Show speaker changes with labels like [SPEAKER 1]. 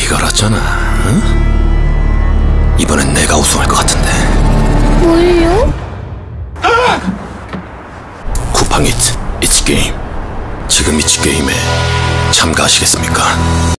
[SPEAKER 1] 걸었잖아. 응? 이번엔 내가 우승할 것 같은데.
[SPEAKER 2] 뭘요?
[SPEAKER 1] 쿠팡 이츠 게임. 지금 이츠 게임에 참가하시겠습니까?